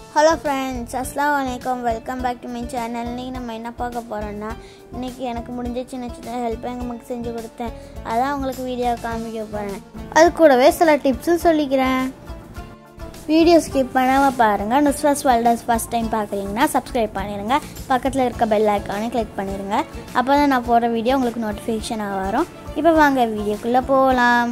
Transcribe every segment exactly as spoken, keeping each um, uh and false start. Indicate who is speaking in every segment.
Speaker 1: Hello friends, Assalamualaikum. Welcome back to my channel. இன்னைக்கு நம்ம என்ன பார்க்க போறோம்னா இன்னைக்கு எனக்கு முடிஞ்ச சின்ன சின்ன ஹெல்ப் எங்க அம்மாக்கு செஞ்சு கொடுத்தேன். அதான் உங்களுக்கு வீடியோ காமிக்க போறேன். அது கூடவே சில டிப்ஸும் சொல்லிக்கிறேன். வீடியோ ஸ்கிப் பண்ணாம பாருங்க. நுஸ்ராஸ் வேர்ல்ட் ஃபர்ஸ்ட் டைம் பார்க்குறீங்கன்னா சப்ஸ்கிரைப் பண்ணிடுங்க. பக்கத்தில் இருக்க பெல் ஐகானை கிளிக் பண்ணிடுங்க. அப்போ தான் நான் போடுற வீடியோ உங்களுக்கு நோட்டிஃபிகேஷனாக வரும். இப்போ வாங்க வீடியோக்குள்ளே போகலாம்.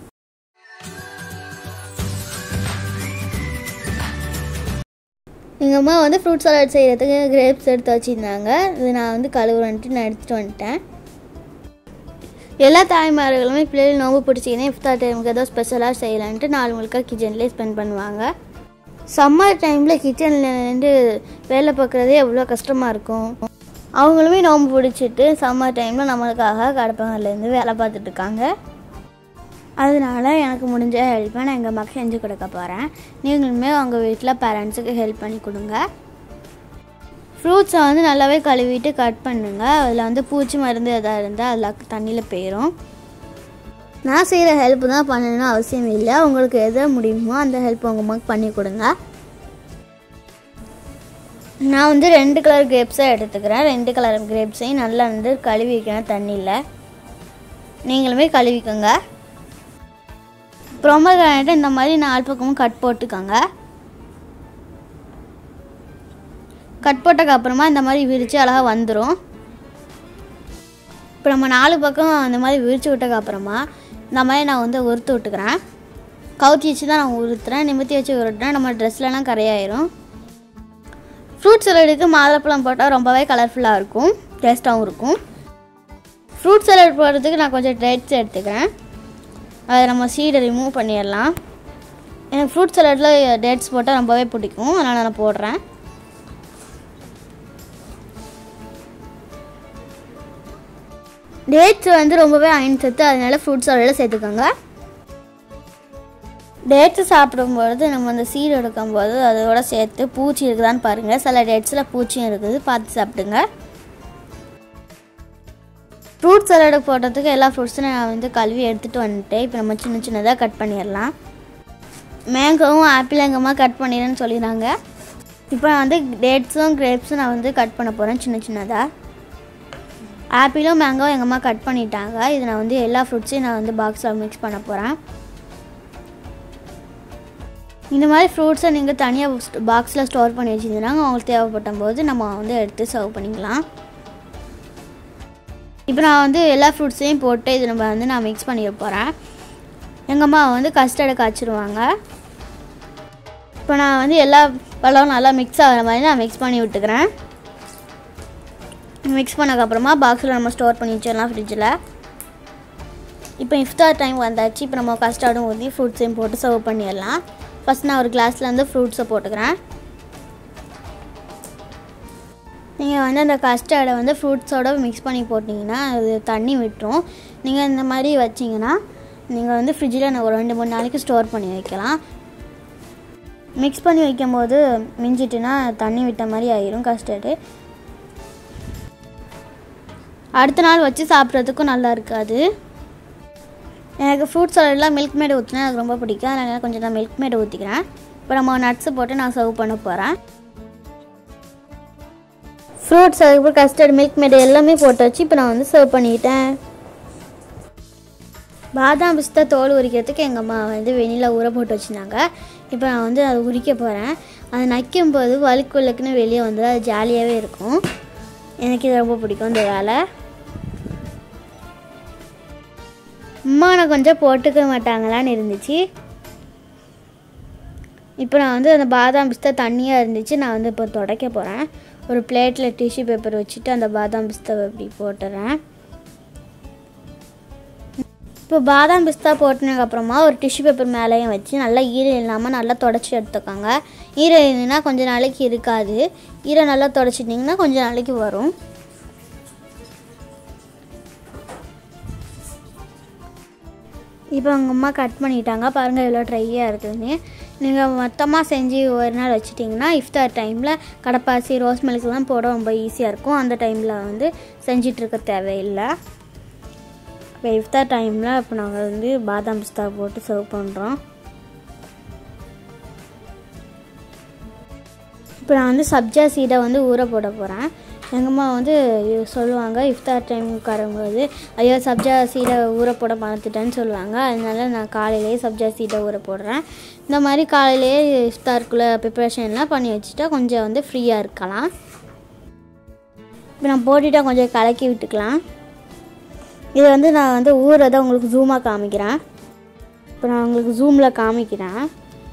Speaker 1: எங்கள் அம்மா வந்து ஃப்ரூட் சாலட் செய்கிறதுக்கு கிரேப்ஸ் எடுத்து வச்சுருந்தாங்க. இது நான் வந்து கழுவுறன்ட்டு நான் எடுத்துகிட்டு வந்துட்டேன். எல்லா தாய்மார்களுமே பிள்ளைகள் நோம்பு பிடிச்சிங்கன்னா இஃப்தார் டைமுக்கு ஏதோ ஸ்பெஷலாக செய்யலான்ட்டு நாலு முழுக்க கிச்சன்லேயே ஸ்பெண்ட் பண்ணுவாங்க. சம்மர் டைமில் கிச்சனில் நின்று வேலை பார்க்குறதே எவ்வளோ கஷ்டமாக இருக்கும். அவங்களுமே நோம்பு பிடிச்சிட்டு சம்மர் டைமில் நம்மளுக்காக கடப்பங்கள்லேருந்து வேலை பார்த்துட்ருக்காங்க. அதனால எனக்கு முடிஞ்ச ஹெல்ப்பை நான் எங்கள் அம்மாவுக்கு செஞ்சு கொடுக்க போகிறேன். நீங்களுமே உங்கள் வீட்டில் பேரண்ட்ஸுக்கு ஹெல்ப் பண்ணி கொடுங்க. ஃப்ரூட்ஸை வந்து நல்லாவே கழுவிட்டு கட் பண்ணுங்க. அதில் வந்து பூச்சி மருந்து எதாவது இருந்தால் அதில் தண்ணியில் போயிடும். நான் செய்கிற ஹெல்ப் தான் பண்ணணும்னு அவசியம் இல்லை. உங்களுக்கு எது முடியுமோ அந்த ஹெல்ப் உங்கள் அம்மாவுக்கு பண்ணி கொடுங்க. நான் வந்து ரெண்டு கலர் கிரேப்ஸை எடுத்துக்கிறேன். ரெண்டு கலர் கிரேப்ஸையும் நல்லா வந்து கழுவி வைக்கணும் தண்ணியில். நீங்களுமே கழுவிக்கோங்க. ப்ரோமோகிரானேட் இந்த மாதிரி நாலு பக்கமும் கட் போட்டுக்கோங்க. கட் போட்டதுக்கு அப்புறமா இந்த மாதிரி விரித்து அழகாக வந்துடும். இப்போ நம்ம நாலு பக்கம் அந்த மாதிரி விரித்து விட்டதுக்கு அப்புறமா இந்த மாதிரி நான் வந்து உறுத்து விட்டுக்கிறேன். கவுத்தி வச்சு தான் நான் உறுத்துறேன். நிமித்தி வச்சு உருட்டுறேன். நம்ம ட்ரெஸ்லலாம் கரையாயிரும். ஃப்ரூட் சலாடுக்கு மாதுளப்பழம் போட்டால் ரொம்பவே கலர்ஃபுல்லாக இருக்கும், டேஸ்ட்டாகவும் இருக்கும். ஃப்ரூட் சலாட் போடுறதுக்கு நான் கொஞ்சம் டேட்ஸ் எடுத்துக்கிறேன். அதை நம்ம சீடை ரிமூவ் பண்ணிடலாம். எனக்கு ஃப்ரூட் சலாடில் டேட்ஸ் போட்டால் ரொம்பவே பிடிக்கும், அதனால் நான் போடுறேன். டேட்ஸ் வந்து ரொம்பவே அயன் சத்து, அதனால ஃப்ரூட் சலாடில் சேர்த்துக்கோங்க. டேட்ஸு சாப்பிடும்பொழுது நம்ம அந்த சீடு எடுக்கும்போது அதோட சேர்த்து பூச்சி இருக்குதான்னு பாருங்கள். சில டேட்ஸில் பூச்சியும் இருக்குது, பார்த்து சாப்பிடுங்க. ஃப்ரூட் சலாடு போடுறதுக்கு எல்லா ஃப்ரூட்ஸும் நான் வந்து கழுவி எடுத்துகிட்டு வந்துட்டேன். இப்போ நம்ம சின்ன சின்னதாக கட் பண்ணிடலாம். மேங்கோவும் ஆப்பிள் எங்கம்மா கட் பண்ணிடுறேன்னு சொல்லிடுறாங்க. இப்போ நான் வந்து டேட்ஸும் கிரேப்ஸும் நான் வந்து கட் பண்ண போகிறேன் சின்ன சின்னதாக. ஆப்பிளும் மேங்கோவும் எங்கம்மா கட் பண்ணிட்டாங்க. இது நான் வந்து எல்லா ஃப்ரூட்ஸையும் நான் வந்து பாக்ஸில் மிக்ஸ் பண்ண போகிறேன். இந்த மாதிரி ஃப்ரூட்ஸை நீங்கள் தனியாக பாக்ஸில் ஸ்டோர் பண்ணி வச்சுருந்தீங்கன்னா உங்களுக்கு தேவைப்பட்ட போது நம்ம வந்து எடுத்து சர்வ் பண்ணிக்கலாம். இப்போ நான் வந்து எல்லா ஃப்ரூட்ஸையும் போட்டு இது நம்ம வந்து நான் மிக்ஸ் பண்ணிட போகிறேன். எங்கள் அம்மா வந்து கஸ்டர்டை காய்ச்சிடுவாங்க. இப்போ நான் வந்து எல்லா பழம் நல்லா மிக்ஸ் ஆகிற மாதிரி நான் மிக்ஸ் பண்ணி விட்டுக்கிறேன். மிக்ஸ் பண்ணதுக்கப்புறமா பாக்ஸில் நம்ம ஸ்டோர் பண்ணி வச்சிடலாம் ஃப்ரிட்ஜில். இப்போ இஃப்தார் டைம் வந்தாச்சு. இப்போ நம்ம கஸ்டர்டும் ஊற்றி ஃப்ரூட்ஸையும் போட்டு சர்வ் பண்ணிடலாம். ஃபஸ்ட் நான் ஒரு கிளாஸில் வந்து ஃப்ரூட்ஸை போட்டுக்கிறேன். நீங்கள் வந்து அந்த கஸ்டர்டை வந்து ஃப்ரூட்ஸோடு மிக்ஸ் பண்ணி போட்டிங்கன்னா அது தண்ணி விட்டுரும். நீங்கள் இந்த மாதிரி வச்சிங்கன்னா நீங்கள் வந்து ஃப்ரிட்ஜில் ஒரு ரெண்டு மூணு நாளைக்கு ஸ்டோர் பண்ணி வைக்கலாம். மிக்ஸ் பண்ணி வைக்கும்போது மிஞ்சிட்டுனா தண்ணி விட்ட மாதிரி ஆயிரும் கஸ்டர்டு. அடுத்த நாள் வச்சு சாப்பிட்றதுக்கும் நல்லா இருக்காது. எனக்கு ஃப்ரூட் சாலட்லாம் மில்க் மேடு ஊற்றினா எனக்கு ரொம்ப பிடிக்கும். அதனால் கொஞ்சம் நான் மில்க் மேடு ஊற்றிக்கிறேன். இப்போ நம்ம நட்ஸு போட்டு நான் சர்வ் பண்ண போகிறேன். ஃப்ரூட்ஸ் அதுக்கப்புறம் கஸ்டர்ட் மில்க் மேடு எல்லாமே போட்டு வச்சு இப்போ நான் வந்து சர்வ் பண்ணிட்டேன். பாதாம் பிஸ்தா தோல் உரிக்கிறதுக்கு எங்கள் அம்மா வந்து வெண்ணிலா ஊற போட்டு வச்சுருந்தாங்க. இப்போ நான் வந்து அதை உரிக்க போகிறேன். அது நக்கும் போது வழுக்கு வழுக்குன்னு வெளியே வந்து அது ஜாலியாகவே இருக்கும். எனக்கு இது ரொம்ப பிடிக்கும் இந்த வேலை. அம்மா நான் கொஞ்சம் போட்டுக்க மாட்டாங்களான்னு இருந்துச்சு. இப்போ நான் வந்து அந்த பாதாம் பிஸ்தா தண்ணியாக இருந்துச்சு. நான் வந்து இப்போ துடைக்க போகிறேன். ஒரு பிளேட்டில் டிஷ்யூ பேப்பர் வச்சுட்டு அந்த பாதாம் பிஸ்தாவை இப்படி போட்டுறேன். இப்போ பாதாம் பிஸ்தா போட்டதுக்கப்புறமா ஒரு டிஷ்யூ பேப்பர் மேலேயும் வச்சு நல்லா ஈரம் இல்லாமல் நல்லா தொடச்சி எடுத்துக்கோங்க. ஈரம் இருந்துன்னா கொஞ்சம் நாளைக்கு இருக்காது. ஈரம் நல்லா தொடச்சிட்டிங்கன்னா கொஞ்சம் நாளைக்கு வரும். இப்போ அவங்க அம்மா கட் பண்ணிட்டாங்க. பாருங்கள் எவ்வளோ ட்ரையாக இருக்குதுன்னு. நீங்கள் மொத்தமாக செஞ்சு ஒரு நாள் வச்சுட்டிங்கன்னா இஃப்தார் டைமில் கடப்பாசி ரோஸ் மில்க்லாம் போட ரொம்ப ஈஸியாக இருக்கும். அந்த டைமில் வந்து செஞ்சிட்ருக்க தேவையில்லை. இப்போ இஃப்தார் டைமில் இப்போ நாங்கள் வந்து பாதாம் பிஸ்தா போட்டு சர்வ் பண்ணுறோம். இப்போ நான் வந்து சப்ஜா சீடை வந்து ஊற போட போகிறேன். எங்கள் அம்மா வந்து சொல்லுவாங்க இஃப்தார் டைம் உட்காரும்போது ஐயோ சப்ஜா சீடை ஊற போட மறந்துட்டேன்னு சொல்லுவாங்க. அதனால நான் காலையிலேயே சப்ஜா சீடை ஊற போடுறேன். இந்த மாதிரி காலையிலேயே இஃப்தாருக்குள்ளே ப்ரிப்ரேஷன்லாம் பண்ணி வச்சுட்டா கொஞ்சம் வந்து ஃப்ரீயாக இருக்கலாம். இப்போ நான் போட்டுட்டா கொஞ்சம் கலக்கி விட்டுக்கலாம். இதை வந்து நான் வந்து ஊறதை உங்களுக்கு ஜூமாக காமிக்கிறேன். இப்போ நான் உங்களுக்கு ஜூமில் காமிக்கிறேன்.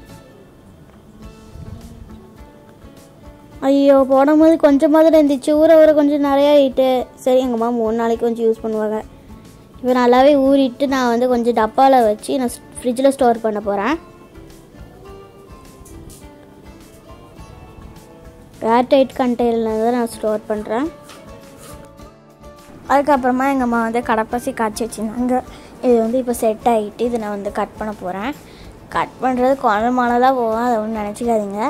Speaker 1: ஐயோ போடும்போது கொஞ்சமாக தான் இருந்துச்சு, ஊற ஊற கொஞ்சம் நிறையா ஆகிட்டு. சரி எங்கள் அம்மா மூணு நாளைக்கு கொஞ்சம் யூஸ் பண்ணுவாங்க. இப்போ நல்லாவே ஊறிட்டு நான் வந்து கொஞ்சம் டப்பாவில் வச்சு நான் ஃப்ரிட்ஜில் ஸ்டோர் பண்ண போகிறேன். ஏர்டைட் கண்டெய்னரில் தான் நான் ஸ்டோர் பண்ணுறேன். அதுக்கப்புறமா எங்கள் அம்மா வந்து கடப்பாசி காய்ச்சி வச்சுருந்தாங்க. இது வந்து இப்போ செட் ஆகிட்டு இதை நான் வந்து கட் பண்ண போகிறேன். கட் பண்ணுறது குழம்புமானதாக போகும், அதை ஒன்றும் நினச்சிக்காதீங்க.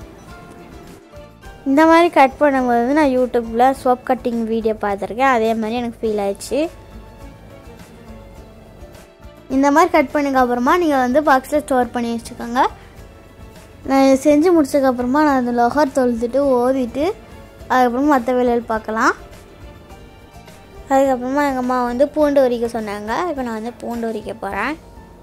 Speaker 1: இந்த மாதிரி கட் பண்ணும்போது நான் யூடியூப்பில் சோப் கட்டிங் வீடியோ பார்த்துருக்கேன். அதே மாதிரி எனக்கு ஃபீல் ஆயிடுச்சு. இந்த மாதிரி கட் பண்ணதுக்கப்புறமா நீங்கள் வந்து பாக்ஸில் ஸ்டோர் பண்ணி வச்சுக்கோங்க. நான் செஞ்சு முடிச்சதுக்கப்புறமா நான் அந்த லொஹர் தொழுதுட்டு ஓதிட்டு அதுக்கப்புறமா மற்ற வேலைகள் பார்க்கலாம். அதுக்கப்புறமா எங்கள் அம்மா வந்து பூண்டு உரிக்க சொன்னாங்க. இப்போ நான் வந்து பூண்டு உரிக்க போகிறேன்.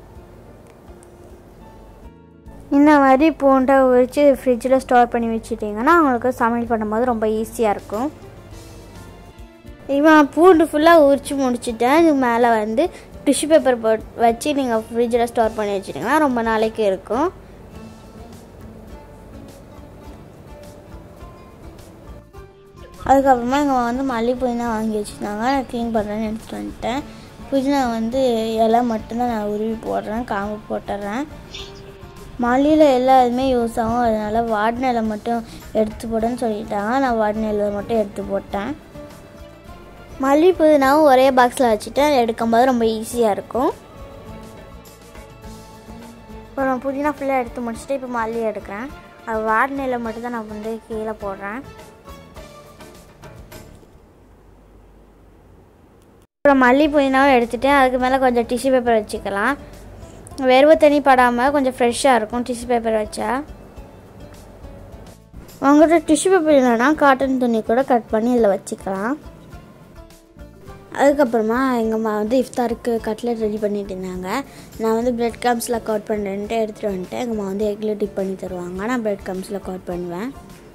Speaker 1: இந்த மாதிரி பூண்டை உரித்து ஃப்ரிட்ஜில் ஸ்டோர் பண்ணி வச்சுட்டிங்கன்னா அவங்களுக்கு சமையல் பண்ணும்போது ரொம்ப ஈஸியாக இருக்கும். இப்போ நான் பூண்டு ஃபுல்லாக உரித்து முடிச்சுட்டேன். இது மேலே வந்து டிஷ்யூ பேப்பர் போட் வச்சு நீங்கள் ஃப்ரிட்ஜில் ஸ்டோர் பண்ணி வச்சுட்டிங்கன்னா ரொம்ப நாளைக்கு இருக்கும். அதுக்கப்புறமா எங்கள் வந்து மல்லிகை புதினா வாங்கி வச்சுருந்தாங்க. நான் க்ளீன் பண்ணுறேன்னு எடுத்துகிட்டு வந்துட்டேன். புதினா வந்து இலை மட்டும்தான் நான் உருவி போடுறேன், காம்பு போட்டுடுறேன். மல்லியில் எல்லா இதுவுமே யூஸ் ஆகும், அதனால் வாடின இலை மட்டும் எடுத்து போடுன்னு சொல்லிட்டாங்க. நான் வாடின இலை மட்டும் எடுத்து போட்டேன். மல்லி புதினாவும் ஒரே பாக்ஸில் வச்சுட்டு எடுக்கும்போது ரொம்ப ஈஸியாக இருக்கும். அப்புறம் புதினா ஃபுல்லாக எடுத்து முடிச்சுட்டு இப்போ மல்லி எடுக்கிறேன். அது வாடின இலை மட்டும் தான் நான் வந்து கீழே போடுறேன். அப்புறம் மல்லி புதினாவும் எடுத்துகிட்டு அதுக்கு மேலே கொஞ்சம் டிஷ்யூ பேப்பர் வச்சுக்கலாம். வெறுவ தண்ணி படாமல் கொஞ்சம் ஃப்ரெஷ்ஷாக இருக்கும் டிஷ்யூ பேப்பர் வச்சா. உங்கள்கிட்ட டிஷ்யூ பேப்பர் இல்லைன்னா காட்டன் துணி கூட கட் பண்ணி இதில் வச்சுக்கலாம். அதுக்கப்புறமா எங்கள் அம்மா வந்து இஃப்தாருக்கு கட்லெட் ரெடி பண்ணிட்டு இருந்தாங்க. நான் வந்து பிரெட் க்ரம்ஸில் கட் பண்ணுறேன்ட்டு எடுத்துகிட்டு வந்துட்டு எங்கள் அம்மா வந்து எக்கில் டிப் பண்ணி தருவாங்க. நான் பிரெட் க்ரம்ஸில் கட் பண்ணுவேன்.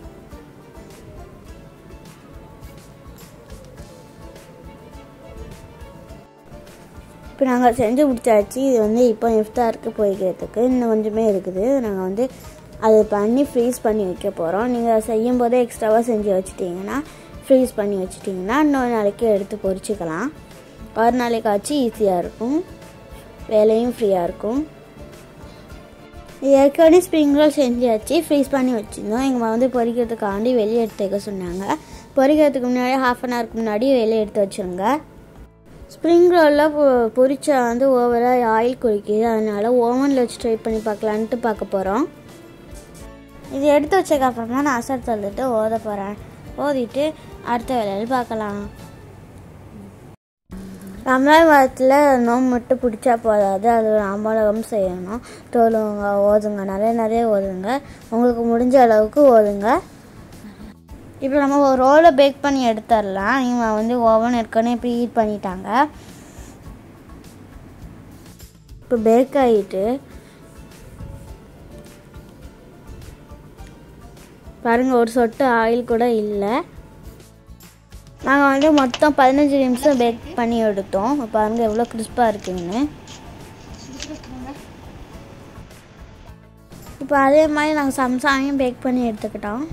Speaker 1: இப்போ நாங்கள் செஞ்சு முடிச்சாச்சு. இது வந்து இப்போ இஃப்தாருக்கு போய்க்கிறதுக்கு இன்னும் கொஞ்சமே இருக்குது. நாங்கள் வந்து அது பண்ணி ஃப்ரீஸ் பண்ணி வைக்க போகிறோம். நீங்கள் செய்யும் போதே எக்ஸ்ட்ராவாக செஞ்சு வச்சுட்டிங்கன்னா ஃப்ரீஸ் பண்ணி வச்சுட்டிங்கன்னா இன்னொரு நாளைக்கு எடுத்து பொரிச்சிக்கலாம். ஒரு நாளைக்கு ஆச்சு ஈஸியாக இருக்கும், வேலையும் ஃப்ரீயாக இருக்கும். ஏற்கனவே ஸ்ப்ரிங் ரோல் செஞ்சாச்சு, ஃப்ரீஸ் பண்ணி வச்சுருந்தோம். எங்கள் வந்து பொரிக்கிறதுக்காண்டி வெளியே எடுத்து வைக்க சொன்னாங்க. பொரிக்கிறதுக்கு முன்னாடி ஹாஃப் அன் ஹவருக்கு முன்னாடி வெளியே எடுத்து வச்சுருங்க. ஸ்ப்ரிங் ரோலில் பொ பொரிச்சா வந்து ஓவராக ஆயில் குடிக்குது, அதனால் ஓவனில் வச்சு ட்ரை பண்ணி பார்க்கலான்ட்டு பார்க்க போகிறோம். இது எடுத்து வச்சதுக்கப்புறமா நான் அசர் தள்ளிட்டு ஓத போகிறேன். ஓதிட்டு அடுத்த வேலையில் பார்க்கலாம். ரம்ஜான் வாரத்தில் நோம்பு மட்டும் பிடிச்சா போதாது, அது ஒரு அமலகம் செய்யணும். தொழுவுங்க, ஓதுங்க, நிறைய நிறைய ஓதுங்க, உங்களுக்கு முடிஞ்ச அளவுக்கு ஓதுங்க. இப்போ நம்ம ஒரு ரோலை பேக் பண்ணி எடுத்துடலாம். இவங்க வந்து ஓவன் ஏற்கனவே இப்போ ஹீட் பண்ணிட்டாங்க. இப்போ பேக் ஆகிட்டு பாருங்கள், ஒரு சொட்டு ஆயில் கூட இல்லை. நாங்கள் வந்து மொத்தம் பதினஞ்சு நிமிஷம் பேக் பண்ணி எடுத்தோம். பாருங்கள் எவ்வளோ கிறிஸ்பாக இருக்குதுன்னு. இப்போ அதே மாதிரி நாங்கள் சம்சாவையும் பேக் பண்ணி எடுத்துக்கிட்டோம்.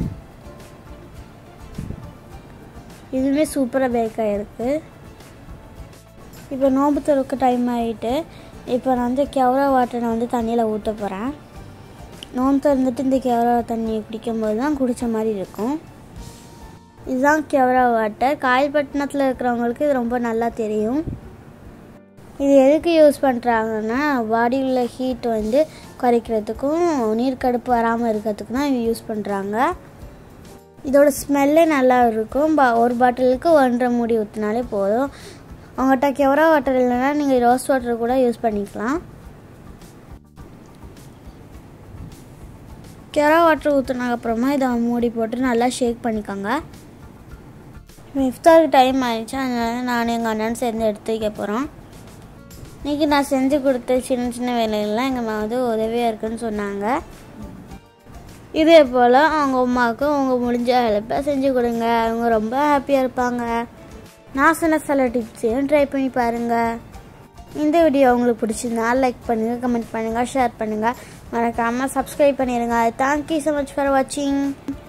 Speaker 1: இதுவுமே சூப்பராக பேக் ஆகிருக்கு. இப்போ நோம்பு திறக்க டைம் ஆகிட்டு இப்போ நான் வந்து கெவரா வாட்டரை வந்து தண்ணியில் ஊற்ற போகிறேன். நோம்பு திறந்துட்டு இந்த கெவரா தண்ணியை குடிக்கும்போது தான் குடித்த மாதிரி இருக்கும். இதுதான் கெவரா வாட்டர். காயல்பட்டினத்தில் இருக்கிறவங்களுக்கு இது ரொம்ப நல்லா தெரியும். இது எதுக்கு யூஸ் பண்ணுறாங்கன்னா பாடியில் ஹீட் வந்து குறைக்கிறதுக்கும் நீர்க்கடுப்பு வராமல் இருக்கிறதுக்கும் தான் இது யூஸ் பண்ணுறாங்க. இதோட ஸ்மெல்லே நல்லா இருக்கும். பா ஒரு பாட்டிலுக்கு ஒன்றரை மூடி ஊற்றினாலே போதும். உங்கள்கிட்ட கெவரா வாட்டர் இல்லைன்னா நீங்கள் ரோஸ் வாட்டர் கூட யூஸ் பண்ணிக்கலாம். கெரா வாட்டர் ஊற்றுனதுக்கப்புறமா இதை மூடி போட்டு நல்லா ஷேக் பண்ணிக்கோங்க. இஃப்தாருக்கு டைம் ஆகிடுச்சு, அதனால நானும் எங்கள் அண்ணன் சேர்ந்து எடுத்து வைக்க போகிறோம். இன்றைக்கி நான் செஞ்சு கொடுத்த சின்ன சின்ன வேலைகள்லாம் எங்கள் அம்மா வந்து உதவியாக இருக்குன்னு சொன்னாங்க. இதே போல் அவங்க அம்மாவுக்கு அவங்க முடிஞ்ச ஹெல்ப்பை செஞ்சு கொடுங்க, அவங்க ரொம்ப ஹாப்பியாக இருப்பாங்க. நான் சொன்ன சில டிப்ஸையும் ட்ரை பண்ணி பாருங்கள். இந்த வீடியோ உங்களுக்கு பிடிச்சிருந்தா லைக் பண்ணுங்கள், கமெண்ட் பண்ணுங்கள், ஷேர் பண்ணுங்கள், மறக்காமல் சப்ஸ்கிரைப் பண்ணிடுங்க. தேங்க்யூ ஸோ மச் ஃபார் வாட்சிங்.